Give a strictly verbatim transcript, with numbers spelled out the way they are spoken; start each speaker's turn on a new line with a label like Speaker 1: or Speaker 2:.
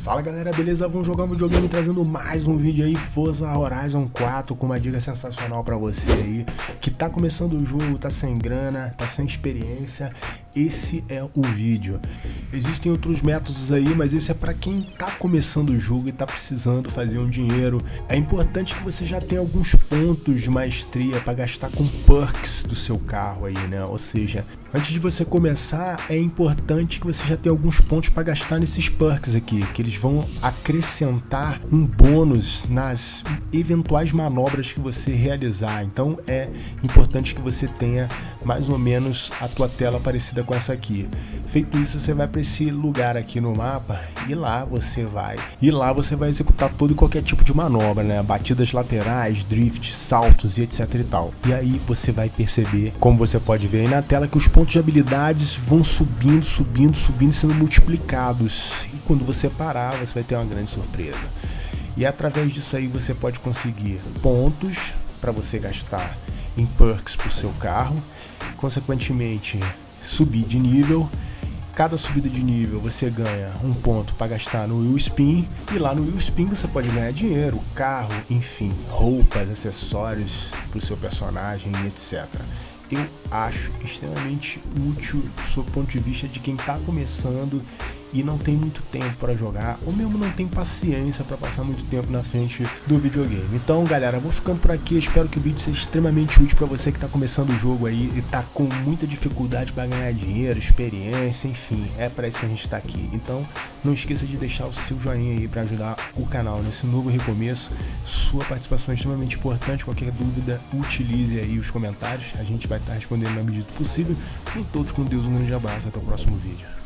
Speaker 1: Fala galera, beleza? Vamos jogar um videogame trazendo mais um vídeo aí, Forza Horizon quatro, com uma dica sensacional pra você aí, que tá começando o jogo, tá sem grana, tá sem experiência. Esse é o vídeo. Existem outros métodos aí, mas esse é pra quem tá começando o jogo e tá precisando fazer um dinheiro. É importante que você já tenha alguns pontos de maestria pra gastar com perks do seu carro aí, né? Ou seja, antes de você começar, é importante que você já tenha alguns pontos pra gastar nesses perks aqui, que eles vão acrescentar um bônus nas eventuais manobras que você realizar. Então é importante que você tenha mais ou menos a tua tela parecida com essa aqui. Feito isso, você vai para esse lugar aqui no mapa e lá você vai e lá você vai executar todo e qualquer tipo de manobra, né? Batidas laterais, drift, saltos e etc e tal. E aí você vai perceber, como você pode ver aí na tela, que os pontos de habilidades vão subindo, subindo, subindo, sendo multiplicados. E quando você parar, você vai ter uma grande surpresa. E através disso aí você pode conseguir pontos para você gastar em perks para o seu carro, consequentemente subir de nível. Cada subida de nível você ganha um ponto para gastar no Wheel Spin, e lá no Wheel Spin você pode ganhar dinheiro, carro, enfim, roupas, acessórios para o seu personagem, etcétera. Eu acho extremamente útil do ponto de vista de quem está começando e não tem muito tempo para jogar, ou mesmo não tem paciência para passar muito tempo na frente do videogame. Então galera, vou ficando por aqui, espero que o vídeo seja extremamente útil para você que está começando o jogo aí e tá com muita dificuldade para ganhar dinheiro, experiência, enfim, é para isso que a gente está aqui. Então não esqueça de deixar o seu joinha aí para ajudar o canal nesse novo recomeço. Sua participação é extremamente importante. Qualquer dúvida, utilize aí os comentários, a gente vai estar respondendo na medida do possível. E todos com Deus, um grande abraço, até o próximo vídeo.